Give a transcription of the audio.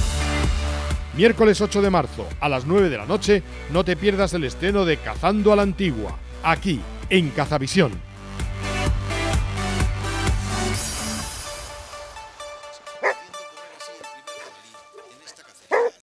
Miércoles 8 de marzo, a las 9 de la noche, no te pierdas el estreno de Cazando a la Antigua, aquí, en Cazavisión.